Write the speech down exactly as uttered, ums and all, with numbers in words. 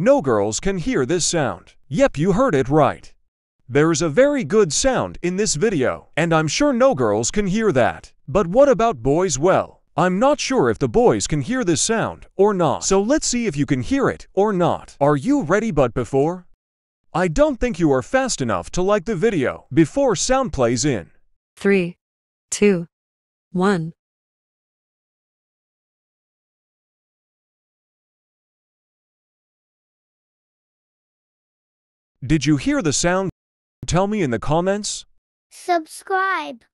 No girls can hear this sound. Yep, you heard it right. There's a very good sound in this video, and I'm sure no girls can hear that. But what about boys? Well, I'm not sure if the boys can hear this sound or not. So let's see if you can hear it or not. Are you ready? But before, I don't think you are fast enough to like the video before sound plays in. Three, two, one. Did you hear the sound? Tell me in the comments. Subscribe.